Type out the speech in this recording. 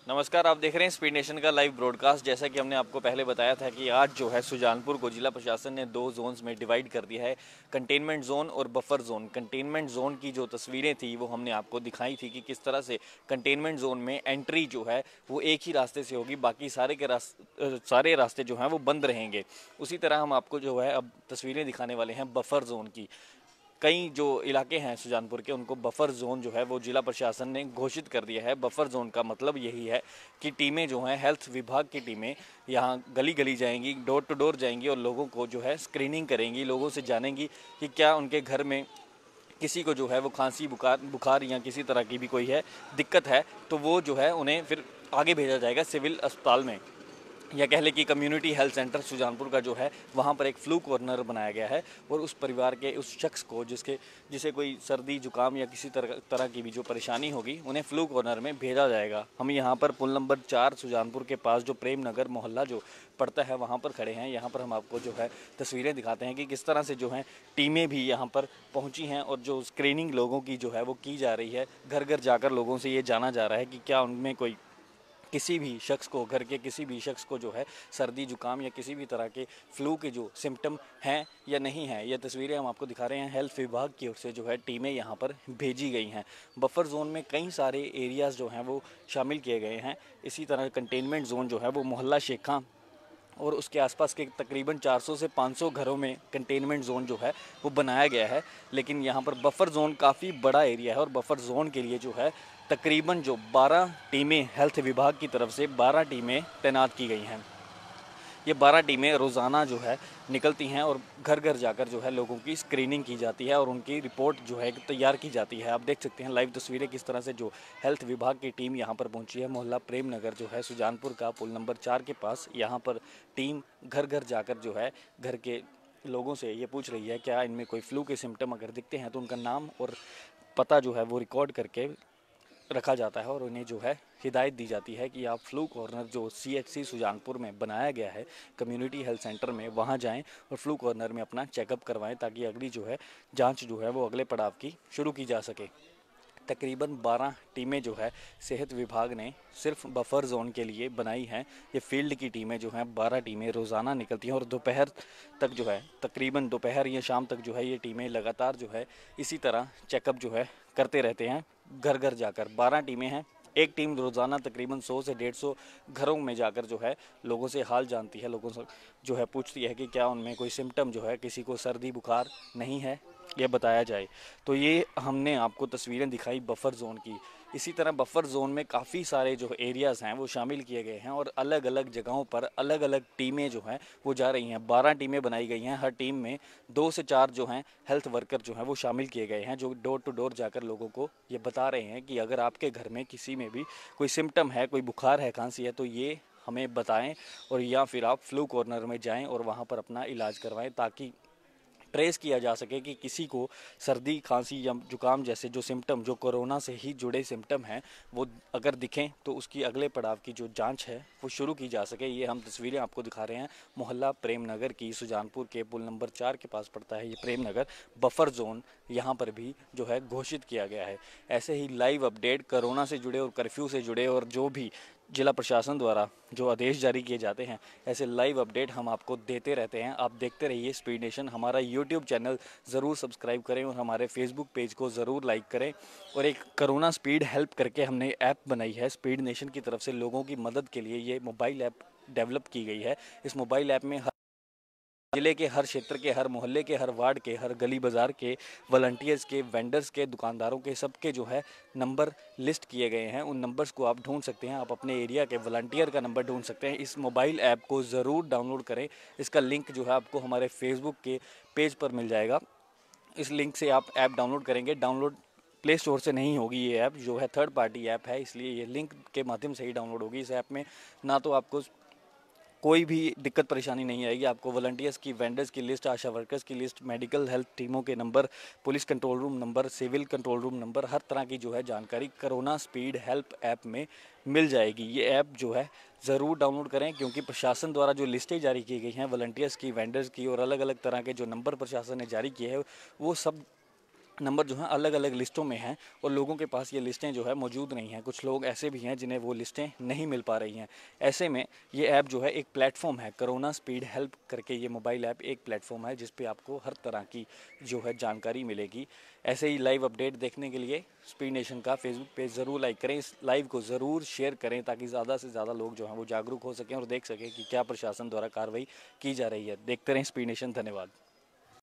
नमस्कार, आप देख रहे हैं स्पीड नेशन का लाइव ब्रॉडकास्ट। जैसा कि हमने आपको पहले बताया था कि आज जो है सुजानपुर को जिला प्रशासन ने 2 जोन्स में डिवाइड कर दिया है, कंटेनमेंट जोन और बफर जोन। कंटेनमेंट जोन की जो तस्वीरें थी वो हमने आपको दिखाई थी कि किस तरह से कंटेनमेंट जोन में एंट्री जो है वो एक ही रास्ते से होगी, बाकी सारे रास्ते जो हैं वो बंद रहेंगे। उसी तरह हम आपको जो है अब तस्वीरें दिखाने वाले हैं बफर जोन की। कई जो इलाके हैं सुजानपुर के, उनको बफर जोन जो है वो जिला प्रशासन ने घोषित कर दिया है। बफर जोन का मतलब यही है कि टीमें जो हैं, हेल्थ विभाग की टीमें यहाँ गली गली जाएंगी, डोर टू डोर जाएंगी और लोगों को जो है स्क्रीनिंग करेंगी, लोगों से जानेंगी कि क्या उनके घर में किसी को जो है वो खांसी बुखार या किसी तरह की भी कोई है दिक्कत है, तो वो जो है उन्हें फिर आगे भेजा जाएगा सिविल अस्पताल में, या कह लें कि कम्युनिटी हेल्थ सेंटर सुजानपुर का जो है वहाँ पर एक फ्लू कॉर्नर बनाया गया है। और उस परिवार के उस शख्स को जिसे कोई सर्दी जुकाम या किसी तरह की भी जो परेशानी होगी, उन्हें फ्लू कॉर्नर में भेजा जाएगा। हम यहाँ पर पुल नंबर 4 सुजानपुर के पास जो प्रेम नगर मोहल्ला जो पड़ता है वहाँ पर खड़े हैं। यहाँ पर हम आपको जो है तस्वीरें दिखाते हैं कि किस तरह से जो है टीमें भी यहाँ पर पहुँची हैं और जो स्क्रीनिंग लोगों की जो है वो की जा रही है। घर घर जाकर लोगों से ये जाना जा रहा है कि क्या उनमें कोई किसी भी शख्स को, घर के किसी भी शख्स को जो है सर्दी जुकाम या किसी भी तरह के फ्लू के जो सिम्टम हैं या नहीं हैं। ये तस्वीरें हम आपको दिखा रहे हैं। हेल्थ विभाग की ओर से जो है टीमें यहाँ पर भेजी गई हैं। बफर जोन में कई सारे एरियाज़ जो हैं वो शामिल किए गए हैं। इसी तरह कंटेनमेंट जोन जो है वो मोहल्ला शेखा और उसके आसपास के तकरीबन 400 से 500 घरों में कंटेनमेंट जोन जो है वो बनाया गया है। लेकिन यहाँ पर बफर जोन काफ़ी बड़ा एरिया है और बफर जोन के लिए जो है तकरीबन जो 12 टीमें हेल्थ विभाग की तरफ से 12 टीमें तैनात की गई हैं। ये 12 टीमें रोज़ाना जो है निकलती हैं और घर घर जाकर जो है लोगों की स्क्रीनिंग की जाती है और उनकी रिपोर्ट जो है तैयार की जाती है। आप देख सकते हैं लाइव तस्वीरें किस तरह से जो हेल्थ विभाग की टीम यहाँ पर पहुँची है। मोहल्ला प्रेम नगर जो है सुजानपुर का पुल नंबर 4 के पास, यहाँ पर टीम घर घर जाकर जो है घर के लोगों से ये पूछ रही है क्या इनमें कोई फ्लू के सिम्टम अगर दिखते हैं तो उनका नाम और पता जो है वो रिकॉर्ड करके रखा जाता है और उन्हें जो है हिदायत दी जाती है कि आप फ्लू कॉर्नर जो CHC सुजानपुर में बनाया गया है कम्युनिटी हेल्थ सेंटर में, वहाँ जाएं और फ्लू कॉर्नर में अपना चेकअप करवाएं ताकि अगली जो है जांच जो है वो अगले पड़ाव की शुरू की जा सके। तकरीबन 12 टीमें जो है सेहत विभाग ने सिर्फ बफर जोन के लिए बनाई हैं। ये फील्ड की टीमें जो हैं 12 टीमें रोज़ाना निकलती हैं और दोपहर तक जो है तकरीबन दोपहर या शाम तक जो है ये टीमें लगातार जो है इसी तरह चेकअप जो है करते रहते हैं घर घर जाकर। 12 टीमें हैं। एक टीम रोज़ाना तकरीबन 100 से 150 घरों में जाकर जो है लोगों से हाल जानती है, लोगों से जो है पूछती है कि क्या उनमें कोई सिम्टम जो है, किसी को सर्दी बुखार नहीं है, ये बताया जाए। तो ये हमने आपको तस्वीरें दिखाई बफर जोन की। इसी तरह बफर जोन में काफ़ी सारे जो एरियाज़ हैं वो शामिल किए गए हैं और अलग अलग जगहों पर अलग अलग टीमें जो हैं वो जा रही हैं। 12 टीमें बनाई गई हैं। हर टीम में 2 से 4 जो हैं हेल्थ वर्कर जो हैं वो शामिल किए गए हैं, जो डोर टू डोर जाकर लोगों को ये बता रहे हैं कि अगर आपके घर में किसी में भी कोई सिम्टम है, कोई बुखार है, खांसी है, तो ये हमें बताएं और या फिर आप फ्लू कॉर्नर में जाएं और वहाँ पर अपना इलाज करवाएं ताकि ट्रेस किया जा सके कि किसी को सर्दी खांसी या जुकाम जैसे जो सिम्टम, जो कोरोना से ही जुड़े सिम्टम हैं, वो अगर दिखें तो उसकी अगले पड़ाव की जो जांच है वो शुरू की जा सके। ये हम तस्वीरें आपको दिखा रहे हैं मोहल्ला प्रेम नगर की। सुजानपुर के पुल नंबर 4 के पास पड़ता है ये प्रेम नगर। बफर जोन यहाँ पर भी जो है घोषित किया गया है। ऐसे ही लाइव अपडेट कोरोना से जुड़े और कर्फ्यू से जुड़े और जो भी जिला प्रशासन द्वारा जो आदेश जारी किए जाते हैं, ऐसे लाइव अपडेट हम आपको देते रहते हैं। आप देखते रहिए स्पीड नेशन। हमारा यूट्यूब चैनल ज़रूर सब्सक्राइब करें और हमारे फेसबुक पेज को ज़रूर लाइक करें। और एक कोरोना स्पीड हेल्प करके हमने ऐप बनाई है स्पीड नेशन की तरफ से लोगों की मदद के लिए। ये मोबाइल ऐप डेवलप की गई है। इस मोबाइल ऐप में जिले के हर क्षेत्र के, हर मोहल्ले के, हर वार्ड के, हर गली बाजार के वॉलंटियर्स के, वेंडर्स के, दुकानदारों के, सबके जो है नंबर लिस्ट किए गए हैं। उन नंबर्स को आप ढूंढ सकते हैं। आप अपने एरिया के वॉलंटियर का नंबर ढूंढ सकते हैं। इस मोबाइल ऐप को ज़रूर डाउनलोड करें। इसका लिंक जो है आपको हमारे फेसबुक के पेज पर मिल जाएगा। इस लिंक से आप ऐप डाउनलोड करेंगे। डाउनलोड प्ले स्टोर से नहीं होगी। ये ऐप जो है थर्ड पार्टी ऐप है, इसलिए ये लिंक के माध्यम से ही डाउनलोड होगी। इस ऐप में ना तो आपको कोई भी दिक्कत परेशानी नहीं आएगी। आपको वॉलंटियर्स की, वेंडर्स की लिस्ट, आशा वर्कर्स की लिस्ट, मेडिकल हेल्थ टीमों के number, police control room number, civil control room number, हर तरह की जो है जानकारी कोरोना स्पीड हेल्प ऐप में मिल जाएगी। ये ऐप जो है ज़रूर डाउनलोड करें क्योंकि प्रशासन द्वारा जो लिस्टें जारी की गई हैं वॉलंटियर्स की, वेंडर्स की और अलग अलग तरह के जो नंबर प्रशासन ने जारी किए हैं वो सब नंबर जो हैं अलग अलग लिस्टों में हैं और लोगों के पास ये लिस्टें जो है मौजूद नहीं हैं। कुछ लोग ऐसे भी हैं जिन्हें वो लिस्टें नहीं मिल पा रही हैं। ऐसे में ये ऐप जो है एक प्लेटफॉर्म है, कोरोना स्पीड हेल्प करके ये मोबाइल ऐप एक प्लेटफॉर्म है जिस पे आपको हर तरह की जो है जानकारी मिलेगी। ऐसे ही लाइव अपडेट देखने के लिए स्पीड नेशन का फेसबुक पेज ज़रूर लाइक करें, इस लाइव को ज़रूर शेयर करें ताकि ज़्यादा से ज़्यादा लोग जो हैं वो जागरूक हो सकें और देख सकें कि क्या प्रशासन द्वारा कार्रवाई की जा रही है। देखते रहें स्पीड नेशन। धन्यवाद।